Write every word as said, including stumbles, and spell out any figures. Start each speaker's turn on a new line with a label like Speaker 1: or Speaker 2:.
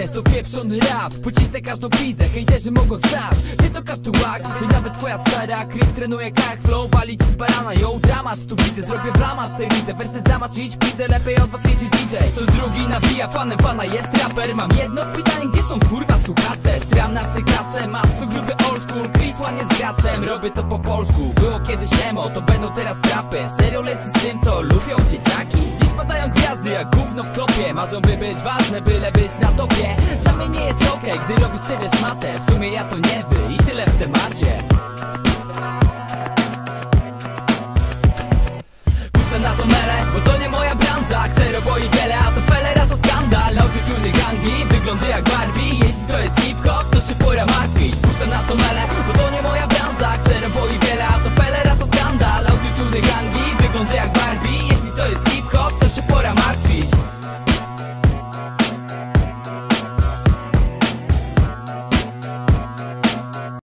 Speaker 1: jest to pieprzony rap. Pocisnę każdą pizdę, hejterzy mogą znać. Ty to każdy łak, ty nawet twoja stara. Chris trenuje jak flow, walić z barana. Yo, dramat, tu widzę, zrobię blama z tej rity. Wersy zamasz, idź pizdę, lepiej od was jedzie D J. Co drugi nawija fanem, fana jest raper. Mam jedno pytanie, gdzie są kurwa słuchacze? Stram na cykace, masz tu gruby old school. Chris ładnie z gracem, robię to po polsku. Było kiedyś emo, to będą teraz trapy. Serio leci z tym, co lubią dzieciaki. Dziś padają gwiazdy jak gówno w klopie. Marzą by być ważne, byle być na topie. Dla mnie nie jest okej, okay, gdy robisz z siebie szmatę. W sumie ja to nie wy i tyle w temacie. Puszczę na to merę, bo to nie moja branża. Ksero boi wiele, a to felera to skandal. Autotuny gangi, wyglądy jak Barbie.